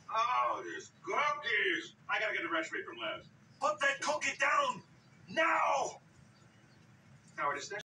Oh, these cookies. I gotta get the recipe from Les. Put that cookie down now! Howard, is there